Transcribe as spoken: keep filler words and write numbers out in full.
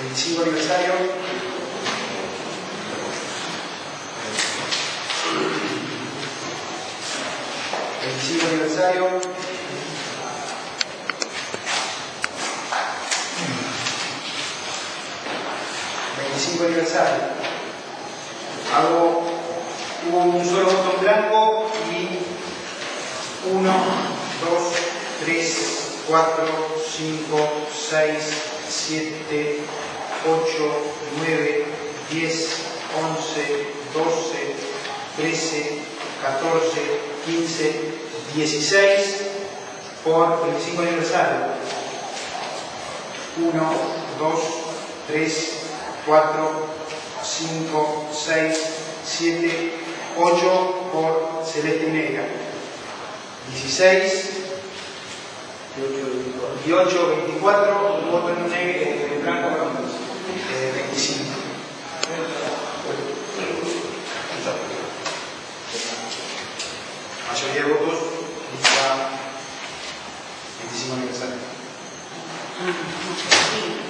veinticinco aniversario. veinticinco aniversario. veinticinco aniversario. Hago, hubo un solo botón blanco y uno, dos, tres, cuatro, cinco, seis, siete, ocho, nueve, diez, once, doce, trece, catorce, quince, dieciséis por veinticinco aniversario. uno, dos, tres, cuatro, cinco, seis, siete, ocho por celeste y negra. dieciséis, dieciocho, veinticuatro, voto en negro, en blanco, eh, veinticinco. Mayoría de votos, lista veinticinco aniversario.